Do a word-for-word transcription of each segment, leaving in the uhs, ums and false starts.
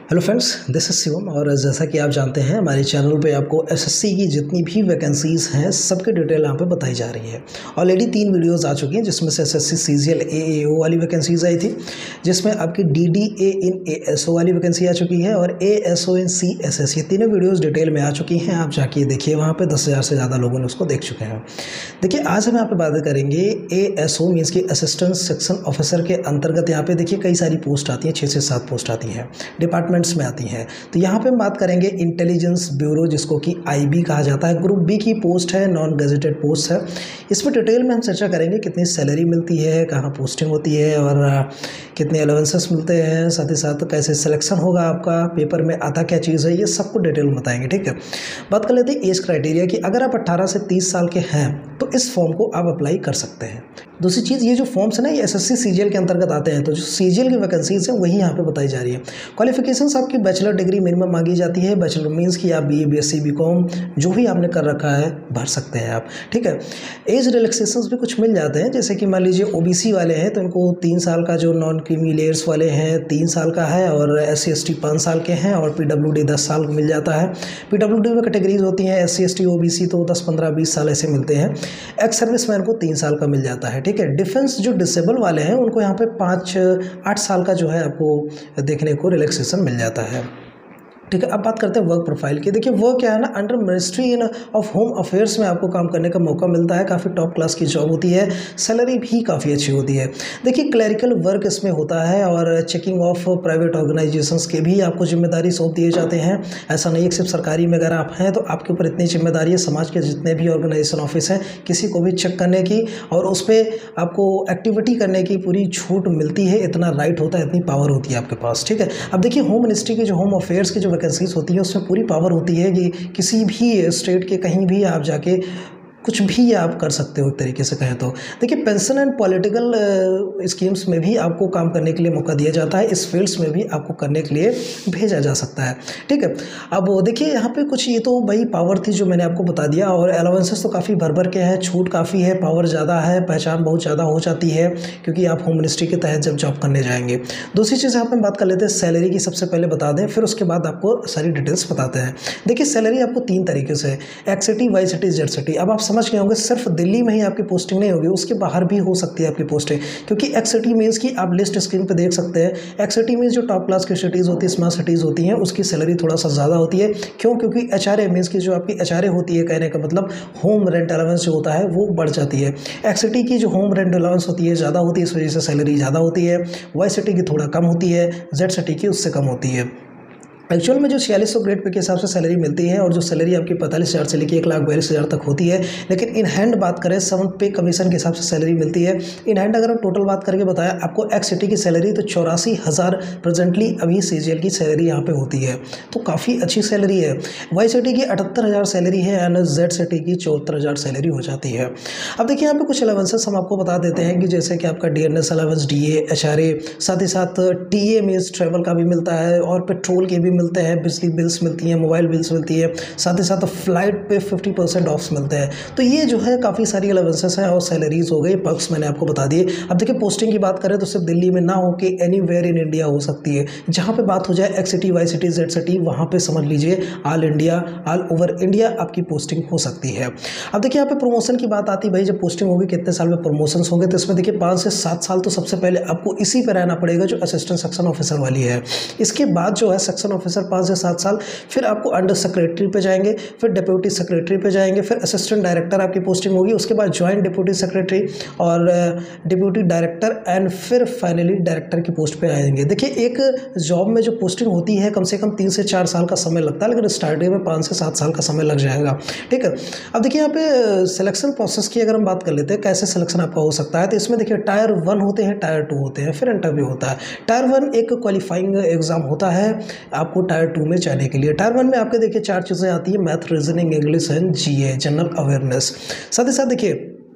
Hello friends, this is Shivam. और जैसा कि आप जानते हैं हमारे चैनल पे आपको एसएससी की जितनी भी वैकेंसीज़ हैं सबकी डिटेल यहाँ पे बताई जा रही है। ऑलरेडी तीन वीडियोस आ चुकी हैं जिसमें से एसएससी सीजीएल एएओ वाली वैकेंसीज आई थी, जिसमें आपकी डीडीए इन एएसओ वाली वैकेंसी आ चुकी है और एएसओ इन सीएसएस, ये तीनों वीडियोज़ डिटेल में आ चुकी हैं। आप जाके देखिए, वहाँ पर दस हज़ार से ज़्यादा लोगों ने उसको देख चुके हैं। देखिए, आज हम यहाँ पर बात करेंगे एएसओ मीन्स की असिस्टेंट सेक्शन ऑफिसर के अंतर्गत। यहाँ पे देखिए कई सारी पोस्ट आती हैं, छः से सात पोस्ट आती हैं, डिपार्टमेंट में आती हैं। तो यहाँ पे हम बात करेंगे इंटेलिजेंस ब्यूरो, जिसको कि आईबी कहा जाता है। ग्रुप बी की पोस्ट है, नॉन गेजेटेड पोस्ट है। इसमें डिटेल में हम चर्चा करेंगे कितनी सैलरी मिलती है, कहाँ पोस्टिंग होती है और कितने अलाउंसेस मिलते हैं, साथ ही साथ कैसे सिलेक्शन होगा आपका, पेपर में आता क्या चीज़ है, ये सबको डिटेल में बताएंगे। ठीक है, बात कर लेते हैं एज क्राइटेरिया की। अगर आप अट्ठारह से तीस साल के हैं तो इस फॉर्म को आप अप्लाई कर सकते हैं। दूसरी चीज़, ये जो फॉर्म्स है ना, ये एसएससी सीजीएल के अंतर्गत आते हैं, तो जो सीजीएल की वैकेंसीज हैं वही यहाँ पे बताई जा रही है। क्वालिफिकेशंस आपकी बैचलर डिग्री मिनिमम मांगी जाती है। बैचलर मीन्स कि आप बीए, बीएससी, बीकॉम जो भी आपने कर रखा है भर सकते हैं आप। ठीक है, एज रिलैक्सेशंस भी कुछ मिल जाते हैं, जैसे कि मान लीजिए ओबीसी वाले हैं तो इनको तीन साल का, जो नॉन क्रीमी लेयर्स वाले हैं तीन साल का है, और एस सी एस टी पाँच साल के हैं, और पीडब्ल्यूडी दस साल मिल जाता है। पीडब्ल्यूडी में कैटेगरीज होती हैं, S C S T OBC तो दस पंद्रह बीस साल ऐसे मिलते हैं। एक्स सर्विसमैन को तीन साल का मिल जाता है। ठीक है, डिफेंस जो डिसेबल वाले हैं उनको यहाँ पे पाँच आठ साल का जो है आपको देखने को रिलैक्सेशन मिल जाता है। ठीक है, अब बात करते हैं वर्क प्रोफाइल की। देखिए, वर्क क्या है ना, under ministry in of home affairs में आपको काम करने का मौका मिलता है। काफ़ी टॉप क्लास की जॉब होती है, सैलरी भी काफ़ी अच्छी होती है। देखिए, क्लरिकल वर्क इसमें होता है और चेकिंग ऑफ प्राइवेट ऑर्गेनाइजेशंस के भी आपको जिम्मेदारी सौंप दिए जाते हैं। ऐसा नहीं है कि सिर्फ सरकारी में अगर आप हैं तो आपके ऊपर इतनी जिम्मेदारी है, समाज के जितने भी ऑर्गेनाइजेशन ऑफिस हैं किसी को भी चेक करने की और उस पर आपको एक्टिविटी करने की पूरी छूट मिलती है। इतना राइट होता है, इतनी पावर होती है आपके पास। ठीक है, अब देखिए, होम मिनिस्ट्री के जो होम अफेयर्स की जो वैकेंसीज होती है उसमें पूरी पावर होती है कि किसी भी स्टेट के कहीं भी आप जाके कुछ भी आप कर सकते हो, एक तरीके से कहें तो। देखिए, पेंशन एंड पॉलिटिकल स्कीम्स में भी आपको काम करने के लिए मौका दिया जाता है। इस फील्ड्स में भी आपको करने के लिए भेजा जा सकता है। ठीक है, अब देखिए यहाँ पे कुछ, ये तो भाई पावर थी जो मैंने आपको बता दिया, और अलाउंसेस तो काफ़ी भर भर के हैं, छूट काफ़ी है, पावर ज़्यादा है, पहचान बहुत ज़्यादा हो जाती है क्योंकि आप होम मिनिस्ट्री के तहत जब जॉब करने जाएंगे। दूसरी चीज़ यहाँ पर बात कर लेते हैं सैलरी की। सबसे पहले बता दें, फिर उसके बाद आपको सारी डिटेल्स बताते हैं। देखिए, सैलरी आपको तीन तरीके से, X city, Y city, Z city. अब आप समझ गए होंगे सिर्फ दिल्ली में ही आपकी पोस्टिंग नहीं होगी, उसके बाहर भी हो सकती है आपकी पोस्टिंग, क्योंकि एक्स सिटी मीन्स की आप लिस्ट स्क्रीन पे देख सकते हैं। एक्स सिटी मीन्स जो टॉप क्लास की सिटीज़ होती है, स्मार्ट सिटीज़ होती हैं, उसकी सैलरी थोड़ा सा ज़्यादा होती है। क्यों? क्योंकि एच आर ए मीन्स की जो आपकी एच आर ए होती है, कहने का मतलब होम रेंट अलाउंस जो होता है वो बढ़ जाती है। एक्स सिटी की जो होम रेंट अलाउंस होती है ज़्यादा होती है, इस वजह से सैलरी ज़्यादा होती है। वाई सिटी की थोड़ा कम होती है, जेड सिटी की उससे कम होती है। एक्चुअल में जो छियालीस सौ ग्रेड पे के हिसाब से सैलरी मिलती है, और जो सैलरी आपकी पैंतालीस हज़ार से लेकर एक लाख बयालीस हज़ार तक होती है। लेकिन इन हैंड बात करें, सेवन पे कमीशन के हिसाब से सैलरी मिलती है। इन हैंड अगर हम टोटल बात करके बताया आपको एक्स सिटी की सैलरी, तो चौरासी हज़ार प्रेजेंटली अभी सीजीएल की सैलरी यहाँ पे होती है, तो काफ़ी अच्छी सैलरी है। वाई सिटी की अठहत्तर हज़ार सैलरी है एंड जेड सिटी की चौहत्तर हज़ार सैलरी हो जाती है। अब देखिए, यहाँ पे कुछ अलाउंसेस हम आपको बता देते हैं कि जैसे कि आपका D N S allowance, D A, H R A, साथ ही साथ टी ए मीन्स ट्रेवल का भी मिलता है, और पेट्रोल के भी मिलते हैं, बिजली बिल्स मिलती हैं, मोबाइल बिल्स मिलती है, साथ ही साथ फ्लाइट पे फिफ्टी परसेंट ऑफ मिलते हैं। तो ये जो है काफ़ी सारी अलाउंसेस हैं और सैलरीज हो गई, पर्क्स मैंने आपको बता दिए। अब देखिए, पोस्टिंग की बात करें तो सिर्फ दिल्ली में ना हो कि एनीवेयर इन इंडिया हो सकती है। जहाँ पे बात हो जाए X city, Y city, Z city, वहाँ पे समझ लीजिए all India, all over India आपकी पोस्टिंग हो सकती है। अब देखिए, यहाँ पे प्रमोशन की बात आती है, भाई जब पोस्टिंग होगी कितने साल में प्रमोशन होंगे, तो इसमें देखिए पाँच से सात साल तो सबसे पहले आपको इसी पर रहना पड़ेगा जो असिस्टेंट सेक्शन ऑफिसर वाली है। इसके बाद जो है सेक्शन ऑफिसर पाँच से सात साल, फिर आपको अंडर सेक्रेटरी पे जाएंगे, फिर डिप्यूटी सेक्रेटरी पे जाएंगे, फिर असिस्टेंट डायरेक्टर आपकी पोस्टिंग होगी, उसके बाद ज्वाइंट डिप्यूटी सेक्रेटरी और डिप्यूटी डायरेक्टर, एंड फिर फाइनली डायरेक्टर की पोस्ट पे आएंगे। देखिए, एक जॉब में जो पोस्टिंग होती है कम से कम तीन से चार साल का समय लगता है, लेकिन स्टार्टिंग में पाँच से सात साल का समय लग जाएगा। ठीक है, अब देखिए यहाँ पे सिलेक्शन प्रोसेस की अगर हम बात कर लेते हैं, कैसे सिलेक्शन आपका हो सकता है, तो इसमें देखिए टायर वन होते हैं, टायर टू होते हैं, फिर इंटरव्यू होता है। टायर वन एक क्वालिफाइंग एग्जाम होता है आपको टायर टू में जाने के लिए। टायर वन में आपके देखिए चार चीज़ें आती है, math, reasoning, English and GA, general awareness. साथ ही साथ देखिए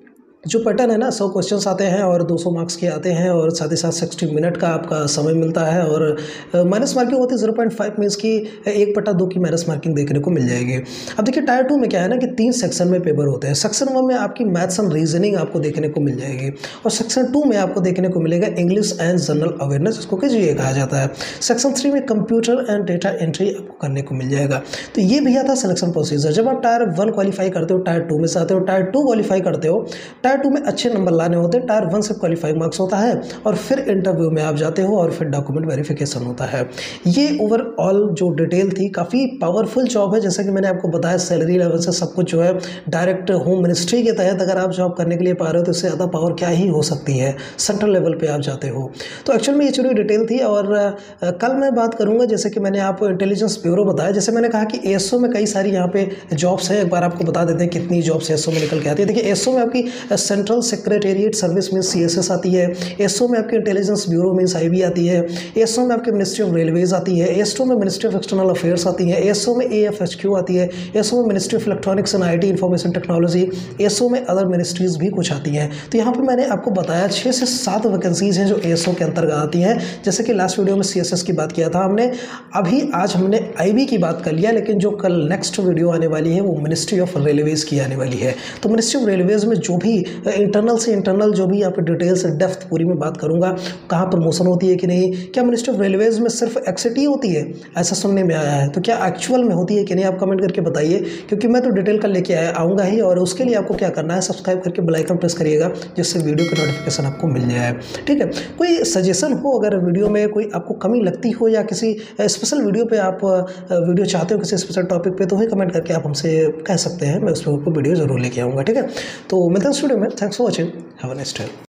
जो पैटर्न है ना, सौ क्वेश्चंस आते हैं और दो सौ मार्क्स के आते हैं और साथ ही साथ साठ मिनट का आपका समय मिलता है और माइनस मार्किंग होती है ज़ीरो पॉइंट फाइव में, इसकी एक बटा दो की माइनस मार्किंग देखने को मिल जाएगी। अब देखिए टायर टू में क्या है ना कि तीन सेक्शन में पेपर होते हैं। सेक्शन वन में आपकी मैथ्स एंड रीजनिंग आपको देखने को मिल जाएगी और सेक्शन टू में आपको देखने को मिलेगा इंग्लिश एंड जनरल अवेयरनेस, जिसको कि जीए कहा जाता है। सेक्शन थ्री में कंप्यूटर एंड डेटा एंट्री आपको करने को मिल जाएगा। तो ये भैया था सिलेक्शन प्रोसीजर। जब आप टायर वन क्वालिफाई करते हो, टायर टू में से आते हो, टायर टू क्वालिफाई करते हो, टायर टू में अच्छे नंबर लाने होते हैं, टायर वन से क्वालिफाइंग मार्क्स होता है और फिर इंटरव्यू में आप जाते हो और फिर डॉक्यूमेंट वेरिफिकेशन होता है। ये ओवरऑल जो डिटेल थी, काफ़ी पावरफुल जॉब है। जैसे कि मैंने आपको बताया, सैलरी लेवल से सब कुछ जो है डायरेक्ट होम मिनिस्ट्री के तहत अगर आप जॉब करने के लिए पा रहे हो तो इससे ज़्यादा पावर क्या ही हो सकती है, सेंट्रल लेवल पे आप जाते हो। तो एक्चुअल में ये चूरी डिटेल थी। और आ, कल मैं बात करूँगा, जैसे कि मैंने आपको इंटेलिजेंस ब्यूरो बताया, जैसे मैंने कहा कि एएसओ में कई सारी यहाँ पे जॉब्स हैं। एक बार आपको बता देते हैं कितनी जॉब्स एएसओ में निकल के आती है। देखिए एएसओ में आपकी सेंट्रल सेक्रेटेरिएट सर्विस में सीएसएस आती है, एएसओ में आपकी इंटेलिजेंस ब्यूरो में आईबी आती है, एएसओ में आपकी मिनिस्ट्री ऑफ रेलवेज आती है, एएसओ में मिनिस्ट्री ऑफ एक्सटर्नल अफेयर्स आती है, एएसओ में एएफएचक्यू आती है, एएसओ में ministry of electronics and IT information technology, ASO में अदर मिनिस्ट्रीज भी कुछ आती हैं। तो यहाँ पर मैंने आपको बताया छः से सात वैकेंसीज हैं जो एएसओ के अंतर्गत आती हैं। जैसे कि लास्ट वीडियो में सीएसएस की बात किया था हमने, अभी आज हमने आईबी की बात कर लिया, लेकिन जो कल नेक्स्ट वीडियो आने वाली है वो मिनिस्ट्री ऑफ रेलवेज की आने वाली है। तो मिनिस्ट्री ऑफ रेलवेज में जो भी इंटरनल से इंटरनल जो भी यहाँ पे डिटेल्स डेप्थ पूरी में बात करूँगा, कहाँ प्रमोशन होती है कि नहीं, क्या मिनिस्ट्री ऑफ रेलवेज में सिर्फ एक्सिटी होती है, ऐसा सुनने में आया है, तो क्या एक्चुअल में होती है कि नहीं, आप कमेंट करके बताइए, क्योंकि मैं तो डिटेल का लेके आया आऊँगा ही। और उसके लिए आपको क्या करना है, सब्सक्राइब करके बेल आइकन प्रेस करिएगा, जिससे वीडियो की नोटिफिकेशन आपको मिल जाए। ठीक है, कोई सजेशन हो, अगर वीडियो में कोई आपको कमी लगती हो या किसी स्पेशल वीडियो पे आप वीडियो चाहते हो किसी स्पेशल टॉपिक पे, तो वही कमेंट करके आप हमसे कह सकते हैं, मैं उस पर वीडियो जरूर लेके आऊँगा। ठीक है, तो मिलते हैं इस वीडियो में। Thanks for watching, have a nice day.